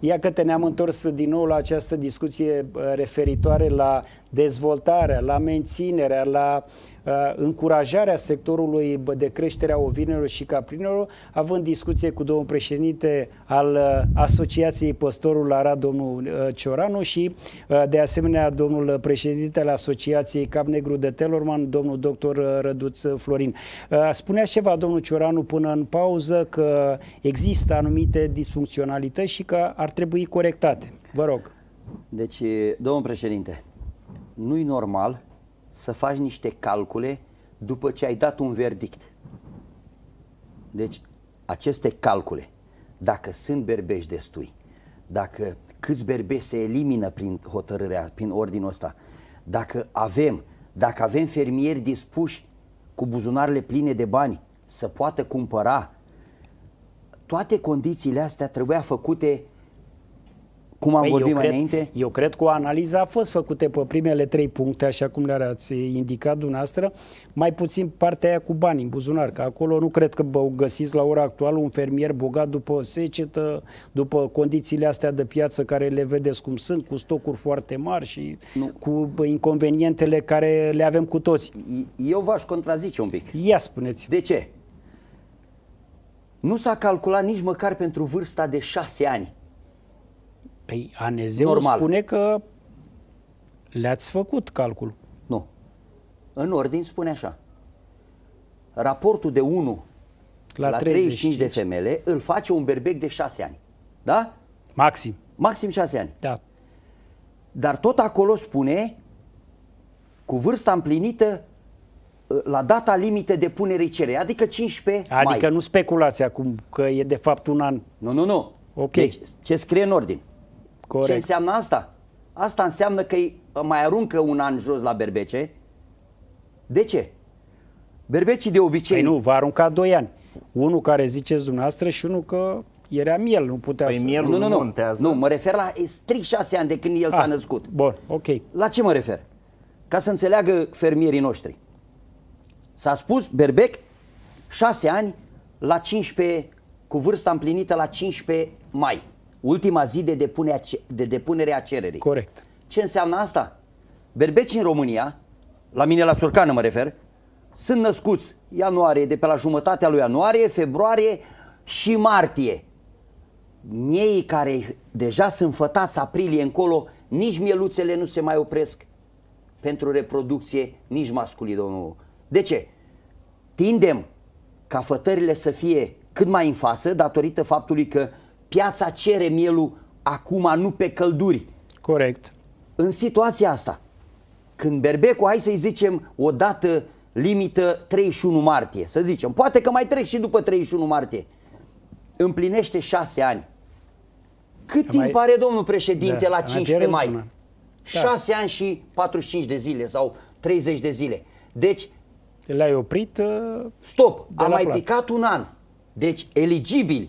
Iată, ne-am întors din nou la această discuție referitoare la dezvoltarea, la menținerea, la încurajarea sectorului de creștere a ovinelor și caprinelor, având discuție cu domnul președinte al Asociației Păstorul Arad, domnul Cioranu, și de asemenea domnul președinte al Asociației Cap Negru de Telorman, domnul doctor Răduț Florin. Spunea ceva domnul Cioranu până în pauză că există anumite disfuncționalități și că ar trebui corectate. Vă rog. Deci, domnul președinte, nu-i normal să faci niște calcule după ce ai dat un verdict. Deci, aceste calcule, dacă sunt berbeși destui, dacă câți berbeși se elimină prin hotărârea, prin ordinul ăsta, dacă avem fermieri dispuși cu buzunarele pline de bani să poată cumpăra, toate condițiile astea trebuia făcute, cum am vorbit mai înainte. Eu cred că o analiză a fost făcută pe primele 3 puncte, așa cum le-ați indicat dumneavoastră, mai puțin partea aia cu bani în buzunar, că acolo nu cred că găsiți la ora actuală un fermier bogat după secetă, după condițiile astea de piață care le vedeți cum sunt, cu stocuri foarte mari și cu inconvenientele care le avem cu toți. Eu v-aș contrazice un pic. Ia spuneți. De ce? Nu s-a calculat nici măcar pentru vârsta de 6 ani. Păi ANZ-ul spune că le-ați făcut calcul. Nu. În ordin spune așa. Raportul de 1 la 35 de femele îl face un berbec de 6 ani. Da? Maxim. Maxim 6 ani. Da. Dar tot acolo spune cu vârsta împlinită la data limită de punere cererii, adică 15 mai. Adică nu speculați acum că e de fapt un an. Nu. Ok. Deci, ce scrie în ordin? Corect. Ce înseamnă asta? Asta înseamnă că mai aruncă un an jos la berbece. De ce? Berbecii de obicei... Păi nu, va arunca 2 ani. Unul care ziceți dumneavoastră și unul că era miel, nu putea să... Mielul nu montează. Nu, mă refer la strict 6 ani de când el s-a născut. Bun, ok. La ce mă refer? Ca să înțeleagă fermierii noștri. S-a spus berbec 6 ani la 15, cu vârsta împlinită la 15 mai. Ultima zi de depunere a cererii. Corect. Ce înseamnă asta? Berbecii în România, la mine la Țurcană mă refer, sunt născuți ianuarie, de pe la jumătatea lui ianuarie, februarie și martie. Miei care deja sunt fătați aprilie încolo, nici mieluțele nu se mai opresc pentru reproducție, nici masculii, domnul. De ce? Tindem ca fătările să fie cât mai în față, datorită faptului că piața cere mielul acum, nu pe călduri. Corect. În situația asta, când berbecul, hai să-i zicem o dată limită 31 martie, să zicem, poate că mai trec și după 31 martie, împlinește 6 ani. Cât timp are domnul președinte la 15 mai? 6 ani și 45 de zile sau 30 de zile. Deci, l-ai oprit? Stop, a mai picat un an. Deci, eligibili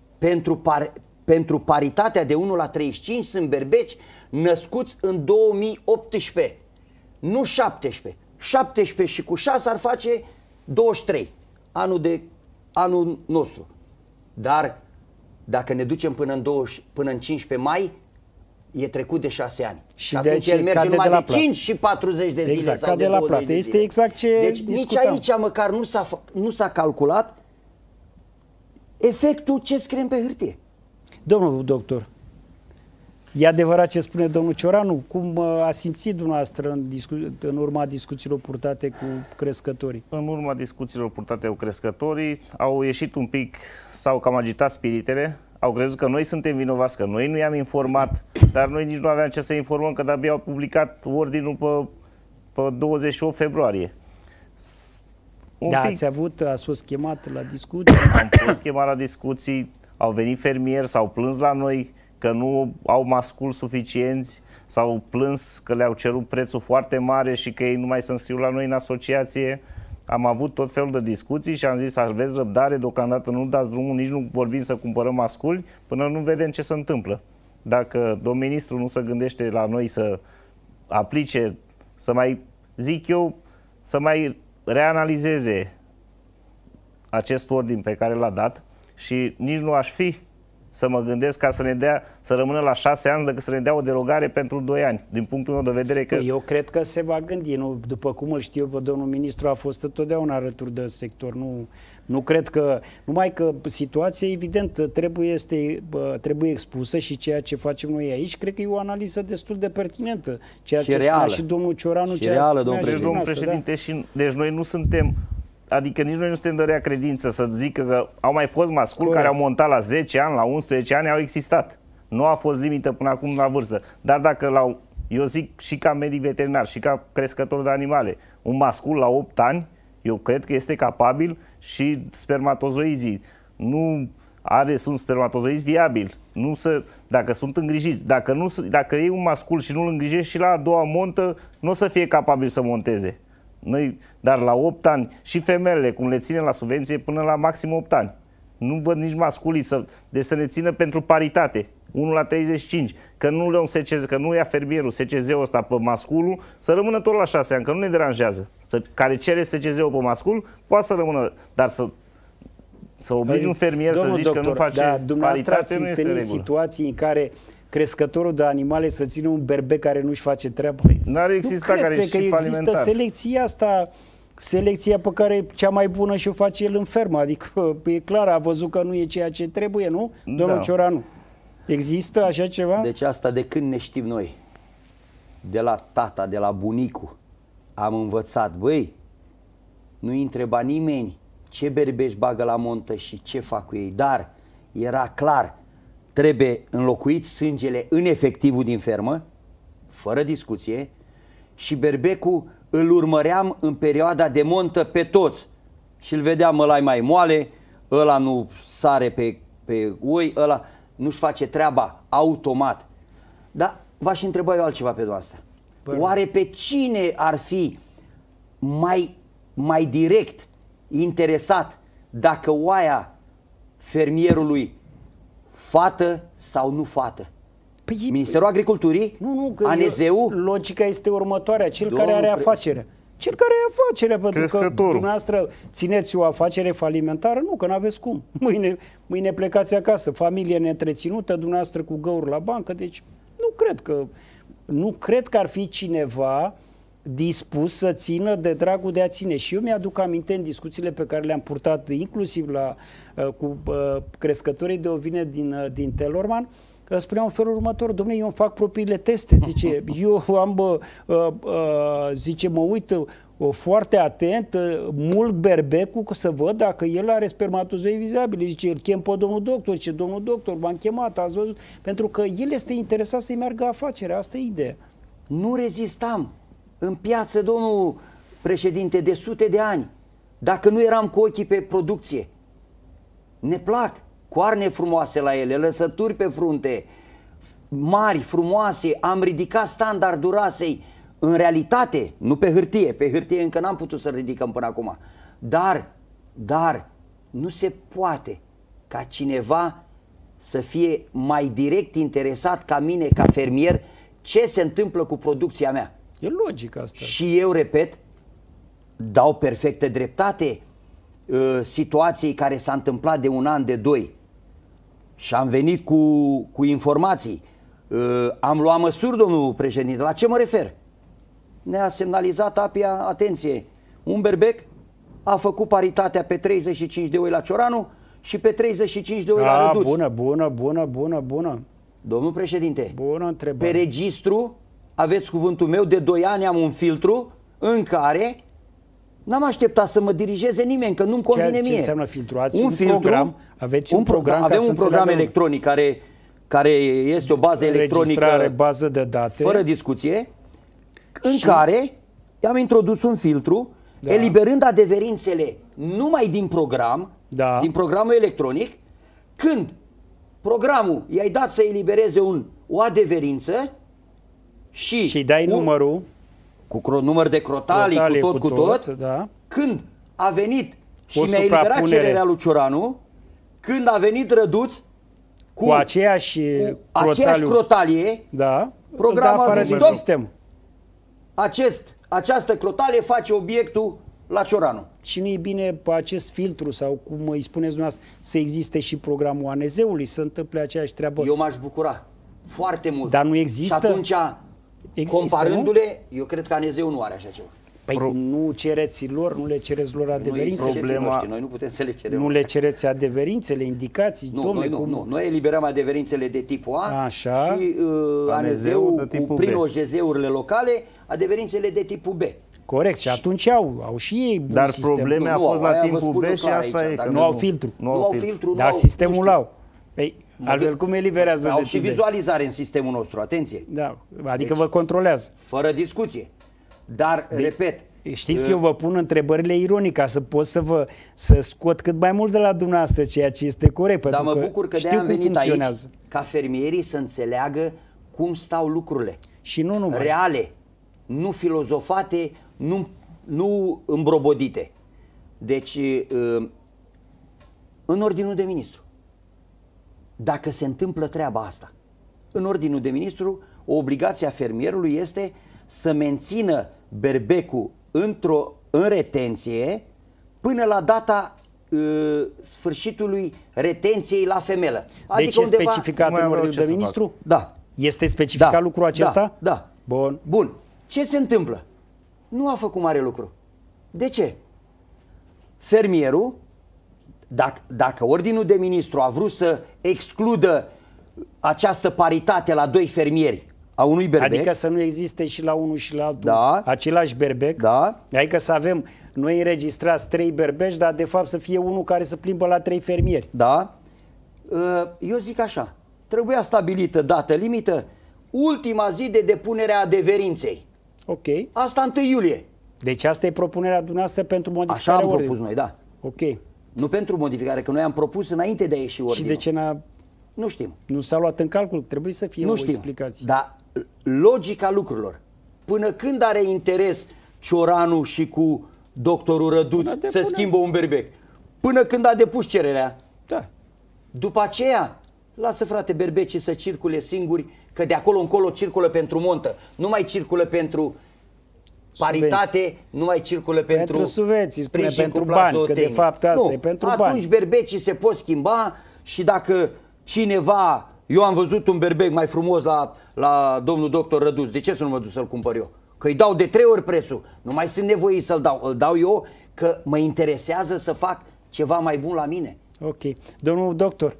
pentru paritatea de 1 la 35 sunt berbeci născuți în 2018, nu 17. 17 și cu 6 ar face 23, anul nostru. Dar dacă ne ducem până în 15 mai, e trecut de 6 ani. Și atunci el merge numai de 5 și 40 de zile sau de 20 de zile. Este exact ce deci discutam. Nici aici măcar nu s-a calculat efectul ce scriem pe hârtie. Domnul doctor, e adevărat ce spune domnul Cioranu? Cum a simțit dumneavoastră în urma discuțiilor purtate cu crescătorii? În urma discuțiilor purtate cu crescătorii au ieșit un pic, s-au cam agitat spiritele, au crezut că noi suntem vinovați, că noi nu i-am informat, dar noi nici nu aveam ce să informăm, că de-abia au publicat ordinul pe 28 februarie. Ați fost chemat la discuții? Am fost chemat la discuții, au venit fermieri, s-au plâns la noi că nu au masculi suficienți, s-au plâns că le-au cerut prețul foarte mare și că ei nu mai se înscriu la noi în asociație. Am avut tot felul de discuții și am zis, aveți răbdare, deocamdată nu dați drumul, nici nu vorbim să cumpărăm masculi, până nu vedem ce se întâmplă. Dacă domnul ministru nu se gândește la noi să aplice, să mai, zic eu, să mai reanalizeze acest ordin pe care l-a dat, și nici nu aș fi să mă gândesc ca să rămână la 6 ani decât să ne dea o derogare pentru 2 ani. Din punctul meu de vedere că... Eu cred că se va gândi. Nu, după cum îl știu pe domnul ministru, a fost întotdeauna alături de sector. Nu cred că... Numai că situația, evident, trebuie expusă și ceea ce facem noi aici, cred că e o analiză destul de pertinentă. Ceea ce spunea și domnul Cioranu, și reală, domnul președinte, deci noi nu suntem... Adică nici noi nu suntem de rea credință să zică că au mai fost masculi care au montat la 10 ani, la 11 ani, au existat. Nu a fost limită până acum la vârstă. Dar dacă eu zic și ca medic veterinar și ca crescător de animale, un mascul la 8 ani, eu cred că este capabil și spermatozoizii sunt spermatozoizi viabili. Dacă sunt îngrijiți. Dacă iei un mascul și nu-l îngrijești și la a doua montă, nu o să fie capabil să monteze. Dar la 8 ani și femelele, cum le ține la subvenție până la maxim 8 ani. Nu văd nici masculii deci să ne țină pentru paritate. 1 la 35. Că nu le SCZ, că nu ia fermierul SCZ-ul ăsta pe masculul, să rămână tot la 6 ani, că nu ne deranjează. Care cere SCZ-ul pe mascul, poate să rămână. Dar să obligi un fermier să zici că nu face paritate, nu este regulă. Situații în care crescătorul de animale să țină un berbec care nu-și face treaba. N-ar exista care e și falimentar. Selecția pe care cea mai bună și-o face el în fermă. Adică e clar, a văzut că nu e ceea ce trebuie, nu? Domnul Cioranu. Există așa ceva? Deci asta de când ne știm noi. De la tata, de la bunicul. Am învățat, băi, nu-i întreba nimeni ce berbești bagă la montă și ce fac cu ei. Dar era clar, trebuie înlocuit sângele în efectivul din fermă, fără discuție, și berbecul îl urmăream în perioada de montă pe toți. Și îl vedeam, ăla mai moale, ăla nu sare pe oi, ăla nu-și face treaba automat. Dar v-aș întreba eu altceva pe dumneavoastră. Oare pe cine ar fi mai direct interesat dacă oaia fermierului fată sau nu fată? Ministerul Agriculturii? Nu, că ANZ-ul? Logica este următoarea. Cel care are afacerea. Cel care are afacerea, pentru că dumneavoastră țineți o afacere falimentară, nu, că n-aveți cum. Mâine plecați acasă, familie neîntreținută, dumneavoastră cu găuri la bancă, deci nu cred că ar fi cineva dispus să țină de dragul de a ține. Și eu mi-aduc aminte în discuțiile pe care le-am purtat inclusiv cu crescătorii de ovine din Telorman, spunea în felul următor: dom'le, eu îmi fac propriile teste, zice, eu am, zice, mă uit foarte atent, mult berbecul să văd dacă el are spermatozoi vizabile, zice, îl chem pe domnul doctor, zice, domnul doctor, m-am chemat, ați văzut, pentru că el este interesat să-i meargă afacerea, asta e ideea. Nu rezistam în piață, domnul președinte, de sute de ani, dacă nu eram cu ochii pe producție. Ne plac coarne frumoase la ele, lăsături pe frunte, mari, frumoase, am ridicat standardul rasei, în realitate, nu pe hârtie încă n-am putut să ridicăm până acum, dar nu se poate ca cineva să fie mai direct interesat ca mine, ca fermier, ce se întâmplă cu producția mea. E logic asta. Și eu, repet, dau perfectă dreptate situației care s-a întâmplat de 1 an, de 2. Și am venit cu informații. Am luat măsuri, domnul președinte. La ce mă refer? Ne-a semnalizat APIA, atenție, un berbec a făcut paritatea pe 35 de oi la Cioranu și pe 35 de oi la Răduț. Bună. Domnul președinte, bună întrebare. Pe registru, aveți cuvântul meu, de 2 ani am un filtru în care n-am așteptat să mă dirigeze nimeni, că nu-mi convine mie. Ce înseamnă filtru? Ați un program? Aveți un program? Avem un program electronic care este o bază electronică, bază de date, fără discuție, în care am introdus un filtru, eliberând adeverințele numai din program, din programul electronic. Când programul i-ai dat să elibereze o adeverință și dai numărul cu număr de crotali, cu tot, când a venit și mi-a eliberat cererea lui Cioranu, când a venit Răduț cu aceeași crotalie, programul afară a zis, din sistem. Această crotalie face obiectul la Cioranu. Și nu e bine pe acest filtru sau cum îi spuneți dumneavoastră să existe și programul ANZ-ului, să întâmple aceeași treabă. Eu m-aș bucura foarte mult. Dar nu există? Și atunci, comparându-le, eu cred că ANZ-ul nu are așa ceva. Păi nu cereți lor, nu le cereți lor adeverințele? Noi nu putem să le cerem. Nu le cereți adeverințele, indicații? Nu. Noi eliberăm adeverințele de tipul A. Așa. Și ANZ-ul prin OJZ-urile locale, adeverințele de tipul B. Corect, și atunci au și ei dar sistem. probleme a fost la timpul B și asta e. Nu au filtru. Nu au filtru. Dar sistemul l-au. Păi, altfel cum eliberează au de și vizualizare în sistemul nostru, atenție. Da, adică vă controlează. Fără discuție. Dar, repet... Știți că eu vă pun întrebările ironic ca să pot să scot cât mai mult de la dumneavoastră, ceea ce este corect. Dar mă bucur că de-aia am venit aici ca fermierii să înțeleagă cum stau lucrurile. Și nu numai. Reale, nu filozofate, nu îmbrobodite. Deci, în ordinul de ministru, dacă se întâmplă treaba asta, în ordinul de ministru, o obligație a fermierului este să mențină berbecul în retenție până la data sfârșitului retenției la femelă. Adică deci undeva... e specificat în ordinul de ministru? Da. Este specificat lucrul acesta? Da. Bun. Ce se întâmplă? Nu a făcut mare lucru. De ce? Fermierul, dacă ordinul de ministru a vrut să excludă această paritate la 2 fermieri a unui berbec, adică să nu existe și la unul și la altul același berbec, adică să avem noi înregistrați 3 berbeci, dar de fapt să fie unul care să plimbă la 3 fermieri. Da. Eu zic așa, trebuia stabilită dată limită, ultima zi de depunere a adeverinței. Ok. Asta 1 iulie. Deci asta e propunerea dumneavoastră pentru modificarea ordinii. Așa am propus noi, da. Ok. Nu pentru modificare, că noi am propus înainte de a ieși ordinul. Și de ce nu știm. Nu s-a luat în calcul? Trebuie să fie o explicație. Dar logica lucrurilor. Până când are interes Cioranu și cu doctorul Răduț să schimbă un berbec? Până când a depus cererea. Da. După aceea, lasă, frate, berbecii să circule singuri, că de acolo încolo circulă pentru montă. Nu mai circulă pentru paritate, nu mai circulă pentru subvenții, spune pentru bani, că de fapt asta e pentru bani. Atunci berbecii se pot schimba și dacă cineva, eu am văzut un berbec mai frumos la domnul doctor Răduț, de ce să nu mă duc să-l cumpăr eu? Că îi dau de 3 ori prețul, nu mai sunt nevoit să-l dau, îl dau eu că mă interesează să fac ceva mai bun la mine. Ok. Domnul doctor.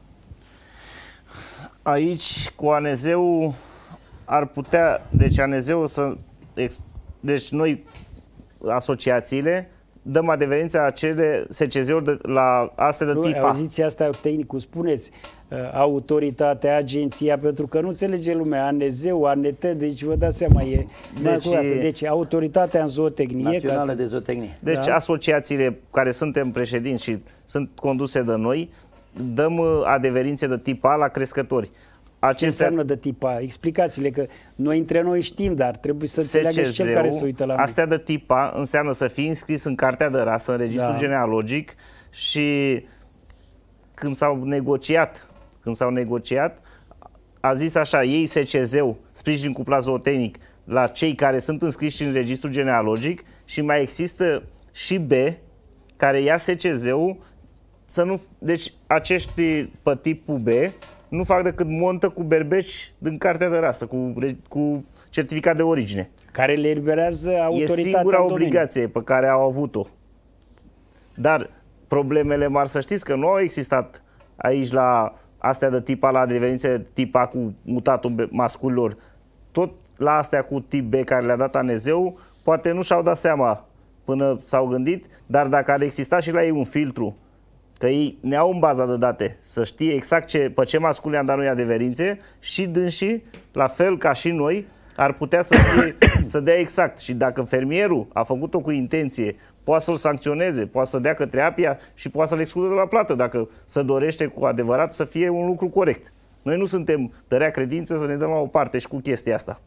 Aici cu ANZ-ul ar putea, deci ANZ-ul să... Deci noi, asociațiile, dăm adeverința acele SCZ-uri la astea de tip A. Auziți asta, tehnicul, spuneți autoritatea, agenția, pentru că nu înțelege lumea, ANZ-ul, ANT, deci vă dați seama, deci autoritatea în zootehnie. Națională de zootehnie. Deci asociațiile care suntem președinți și sunt conduse de noi, dăm adeverințe de tip A la crescători. Ce înseamnă de tip A? Explicați-le, că noi între noi știm, dar trebuie să înțeleagă și cel care se uită la noi. Astea de tip A înseamnă să fii înscris în cartea de rasă, în registrul genealogic și când s-au negociat, a zis așa, ei SCZ-ul, sprijin cuplat zootehnic, la cei care sunt înscriși în registrul genealogic și mai există și B, care ia SCZ-ul, să nu, deci acești pe tipul B nu fac decât montă cu berbeci din cartea de rasă, cu certificat de origine. Care le eliberează autoritatea. E singura obligație pe care au avut-o. Dar problemele mari, să știți că nu au existat aici la astea de tip A, la adeverințe tip A cu mutatul masculilor. Tot la astea cu tip B care le-a dat ANZ-ul, poate nu și-au dat seama până s-au gândit, dar dacă ar exista și la ei un filtru, că ei ne au în baza de date să știe exact pe ce mascul i-am dat noi adeverințe și dânsii, la fel ca și noi, ar putea să dea exact. Și dacă fermierul a făcut-o cu intenție, poate să-l sancționeze, poate să dea către APIA și poate să-l excludă de la plată, dacă se dorește cu adevărat să fie un lucru corect. Noi nu suntem de rea credință să ne dăm la o parte și cu chestia asta.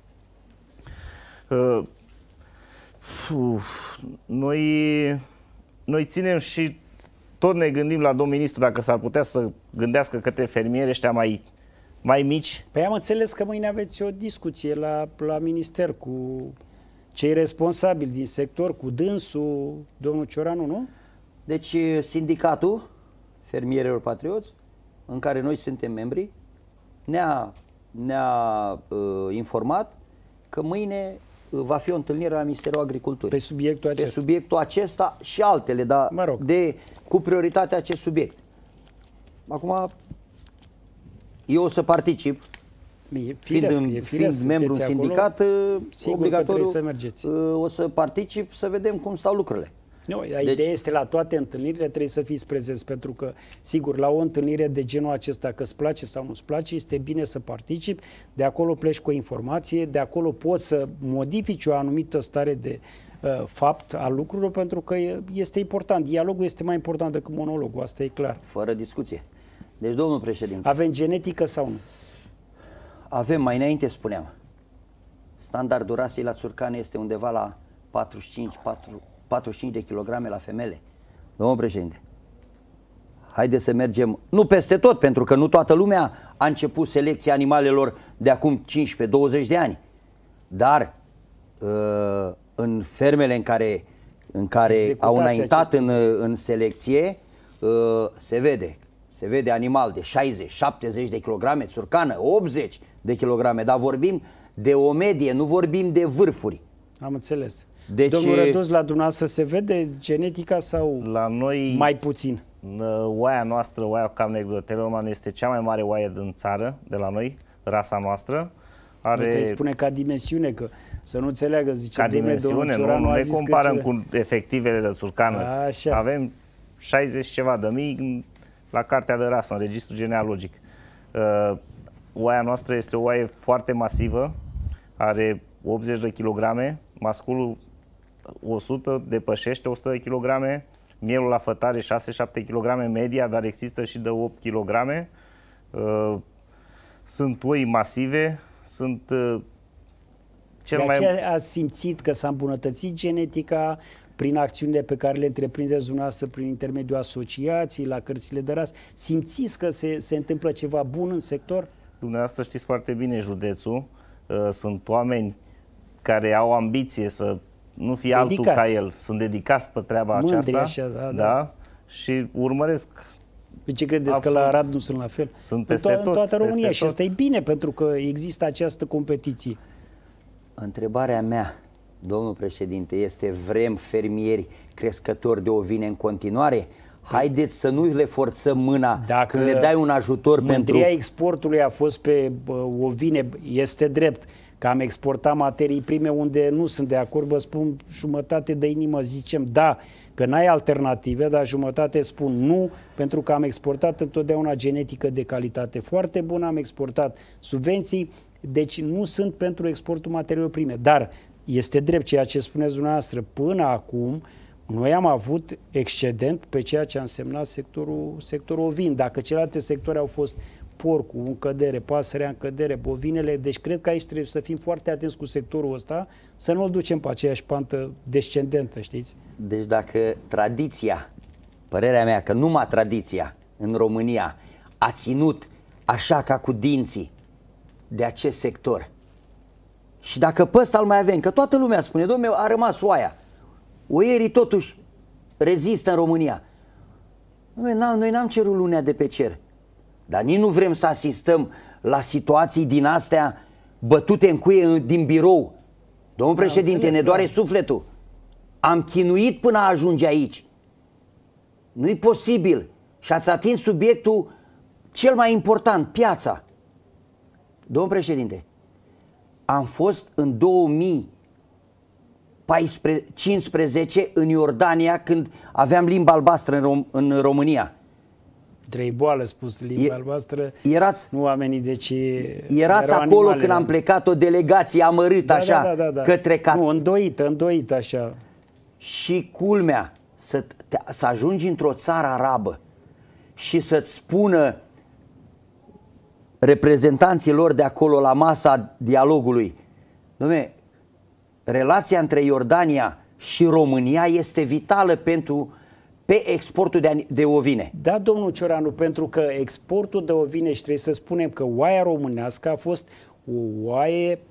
Noi ținem și tot ne gândim la domnul ministru dacă s-ar putea să gândească către fermieri ăștia mai mici. Păi am înțeles că mâine aveți o discuție la minister cu cei responsabili din sector, cu dânsul, domnul Cioranu, nu? Deci sindicatul fermierilor patrioți, în care noi suntem membri, ne-a informat că mâine va fi o întâlnire la Ministerul Agriculturii. Pe subiectul acesta. Pe subiectul acesta și altele, dar mă rog, cu prioritate acest subiect. Acum, eu o să particip. Fiind membru în sindicat, obligatoriu să mergeți. O să particip să vedem cum stau lucrurile. Nu, ideea este la toate întâlnirile trebuie să fiți prezenți, pentru că, sigur, la o întâlnire de genul acesta, că îți place sau nu îți place, este bine să participi, de acolo pleci cu o informație, de acolo poți să modifici o anumită stare de fapt al lucrurilor, pentru că este important. Dialogul este mai important decât monologul, asta e clar. Fără discuție. Deci, domnul președinte... Avem genetică sau nu? Avem, mai înainte spuneam. Standardul rasei la țurcane este undeva la 45 de kilograme la femele. Domnul președinte, haideți să mergem, nu peste tot, pentru că nu toată lumea a început selecția animalelor de acum 15-20 de ani. Dar în fermele în care au înaintat în selecție, se vede animal de 60-70 de kilograme, țurcană 80 de kilograme, dar vorbim de o medie, nu vorbim de vârfuri. Am înțeles. Deci, domnul Răduț, la dumneavoastră se vede genetica sau la noi, mai puțin? Oaia noastră, oaia cam negru de Teleorman, este cea mai mare oaie din țară, de la noi, rasa noastră. Are... spune ca dimensiune, că să nu înțeleagă, zice, ca dimensiune, nu ne comparăm cu efectivele de țurcană. Așa. Avem 60 ceva de mii la cartea de rasă, în registru genealogic. Oaia noastră este o oaie foarte masivă, are 80 de kilograme, masculul 100, depășește 100 de kilograme, mielul la fătare 6-7 kg media, dar există și de 8 kg. Sunt oi masive, sunt de aceea ați simțit că s-a îmbunătățit genetica prin acțiunile pe care le întreprindeți dumneavoastră prin intermediul asociației, la cărțile de rasă? Simțiți că se întâmplă ceva bun în sector? Dumneavoastră știți foarte bine județul. Sunt oameni care au ambiție să nu fie altul ca el. Sunt dedicați pe treaba aceasta. Așa, da. Și urmăresc. Pe ce credeți absolut. că la Arad nu sunt la fel? Sunt peste tot. În toată România. Și asta e bine, pentru că există această competiție. Întrebarea mea, domnul președinte, este: vrem fermieri crescători de ovine în continuare? Haideți să nu le forțăm mâna. Dacă când le dai un ajutor pentru... Mândria exportului a fost pe ovine, este drept că am exportat materii prime unde nu sunt de acord, vă spun jumătate de inimă, zicem da, că n-ai alternative, dar jumătate spun nu, pentru că am exportat întotdeauna genetică de calitate foarte bună, am exportat subvenții, deci nu sunt pentru exportul materiilor prime. Dar este drept ceea ce spuneți dumneavoastră, până acum noi am avut excedent pe ceea ce a însemnat sectorul ovin. Dacă celelalte sectoare au fost porcul în cădere, pasărea în cădere, bovinele, deci cred că aici trebuie să fim foarte atenți cu sectorul ăsta, să nu-l ducem pe aceeași pantă descendentă, știți? Deci dacă tradiția, părerea mea că numai tradiția în România a ținut așa ca cu dinții de acest sector, și dacă pe ăsta îl mai avem, că toată lumea spune, dom'le, a rămas oaia, oierii totuși rezistă în România. Noi n-am cerut lunea de pe cer, dar nici nu vrem să asistăm la situații din astea bătute în cuie din birou. Domnul președinte, ne doare sufletul. Am chinuit până a ajunge aici. Nu-i posibil. Și ați atins subiectul cel mai important, piața. Domnul președinte, am fost în 2015 în Iordania, când aveam limba albastră în România. Trei boală spus, limba albastră, nu oamenii, deci erați acolo animalele. Când am plecat o delegație amărâtă către îndoită așa. Și culmea, să ajungi într-o țară arabă și să-ți spună reprezentanții lor de acolo la masa dialogului: dom'le, relația între Iordania și România este vitală pe exportul de ovine. Da, domnul Cioranu, pentru că exportul de ovine, și trebuie să spunem că oaia românească a fost o oaie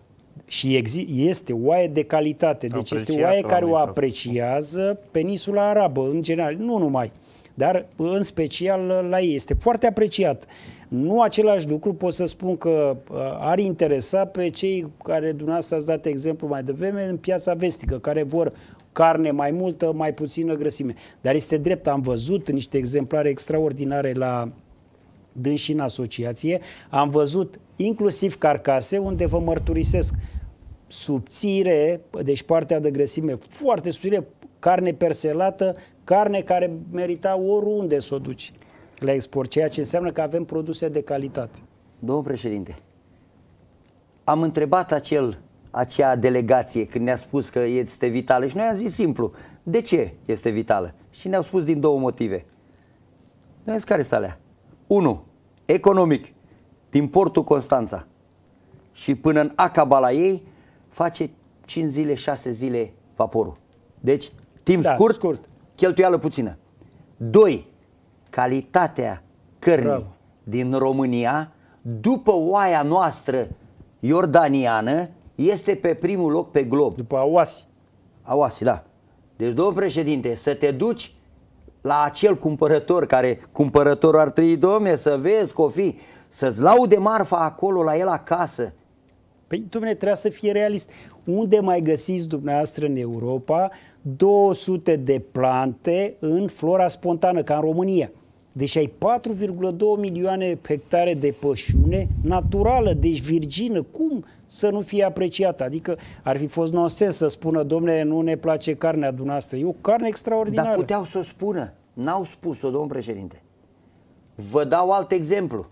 și este oaie de calitate. Deci este o oaie care o apreciază peninsula arabă, în general, nu numai, dar în special la ei. Este foarte apreciat. Nu același lucru pot să spun că ar interesa pe cei care dumneavoastră ați dat exemplu mai devreme în piața vestică, care vor carne mai multă, mai puțină grăsime. Dar este drept, am văzut niște exemplare extraordinare la dânsi în asociație, am văzut inclusiv carcase unde vă mărturisesc subțire, deci partea de grăsime foarte subțire, carne perselată, carne care merita oriunde să o duci la export, ceea ce înseamnă că avem produse de calitate. Domnul președinte, am întrebat acea delegație când ne-a spus că este vitală și noi am zis simplu, de ce este vitală? Și ne-au spus din două motive. Nu știu care să alea. 1. Economic, din portul Constanța și până în Acaba la ei face 5 zile, 6 zile vaporul. Deci, timp scurt, cheltuială puțină. 2. Calitatea cărnii din România, după oaia noastră iordaniană, este pe primul loc pe glob. După Awasi. Awasi, da. Deci, domnul președinte, să te duci la acel cumpărător, care cumpărătorul ar trebui, domne, să vezi că o fi, să-ți laude marfa acolo la el acasă. Păi, dom'le, trebuie să fie realist. Unde mai găsiți dumneavoastră în Europa 200 de plante în flora spontană, ca în România? Deci ai 4,2 milioane hectare de pășune naturală, deci virgină. Cum să nu fie apreciată? Adică ar fi fost nonsens să spună, dom'le, nu ne place carnea dumneavoastră. E o carne extraordinară. Dar puteau să o spună. N-au spus-o, domnul președinte. Vă dau alt exemplu.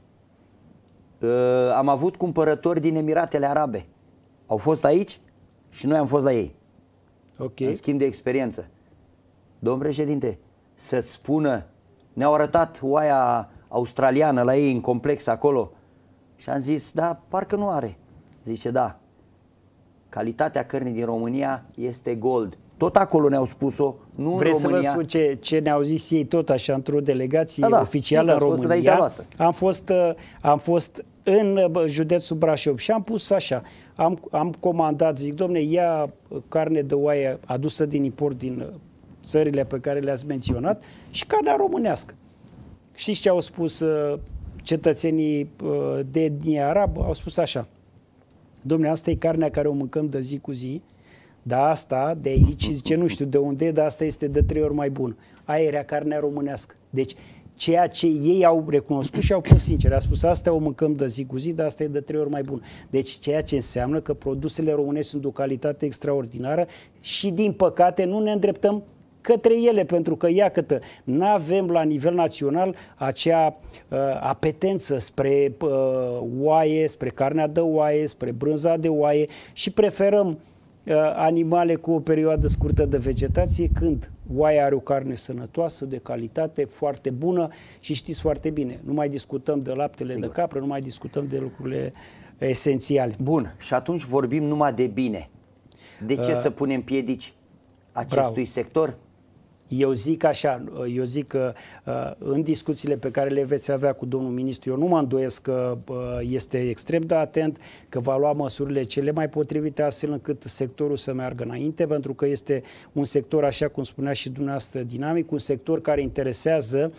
Am avut cumpărători din Emiratele Arabe. Au fost aici și noi am fost la ei. În schimb de experiență. Domnul președinte, să-ți spună, ne-au arătat oaia australiană la ei în complex acolo și am zis, da, parcă nu are. Zice, da, calitatea cărnii din România este gold. Tot acolo ne-au spus-o, nu în Vreți România. Să vă spun ce ne-au zis ei tot așa într-o delegație oficială în România? Am fost în județul Brașov și am pus așa, am comandat, zic, domne, ia carne de oaie adusă din import din țările pe care le-ați menționat și carnea românească. Știți ce au spus cetățenii de etnie arabă? Au spus așa, domne, asta e carnea care o mâncăm de zi cu zi, dar asta de aici, zice, nu știu de unde, dar asta este de 3 ori mai bun. Aia era carnea românească. Deci, ceea ce ei au recunoscut și au fost sinceri, a spus, asta o mâncăm de zi cu zi, dar asta e de 3 ori mai bun. Deci, ceea ce înseamnă că produsele românești sunt de o calitate extraordinară și, din păcate, nu ne îndreptăm către ele, pentru că, iată, nu avem la nivel național acea apetență spre oaie, spre carnea de oaie, spre brânza de oaie și preferăm animale cu o perioadă scurtă de vegetație, când oaia are o carne sănătoasă, de calitate, foarte bună și știți foarte bine, nu mai discutăm de laptele de capră, nu mai discutăm de lucrurile esențiale. Bun, și atunci vorbim numai de bine. De ce să punem piedici acestui sector? Eu zic așa, eu zic că în discuțiile pe care le veți avea cu domnul ministru, eu nu mă îndoiesc că este extrem de atent, că va lua măsurile cele mai potrivite astfel încât sectorul să meargă înainte, pentru că este un sector, așa cum spunea și dumneavoastră, dinamic, un sector care interesează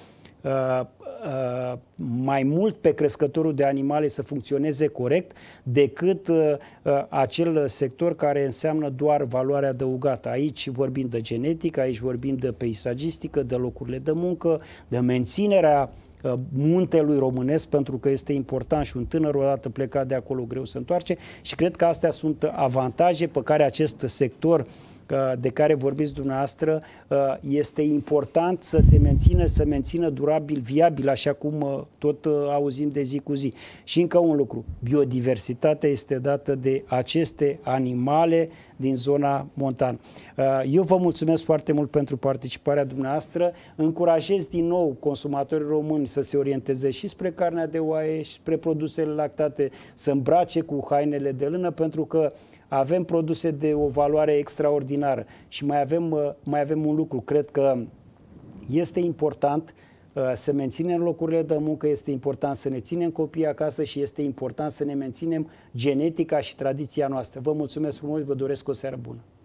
mai mult pe crescătorul de animale să funcționeze corect decât acel sector care înseamnă doar valoare adăugată. Aici vorbim de genetică, aici vorbim de peisagistică, de locurile de muncă, de menținerea muntelui românesc, pentru că este important și un tânăr odată plecat de acolo greu se întoarce și cred că astea sunt avantaje pe care acest sector de care vorbiți dumneavoastră este important să se mențină durabil, viabil, așa cum tot auzim de zi cu zi. Și încă un lucru, biodiversitatea este dată de aceste animale din zona montană. Eu vă mulțumesc foarte mult pentru participarea dumneavoastră, încurajez din nou consumatorii români să se orienteze și spre carnea de oaie și spre produsele lactate, să îmbrace cu hainele de lână, pentru că avem produse de o valoare extraordinară și mai avem un lucru. Cred că este important să menținem locurile de muncă, este important să ne ținem copiii acasă și este important să ne menținem genetica și tradiția noastră. Vă mulțumesc frumos, vă doresc o seară bună!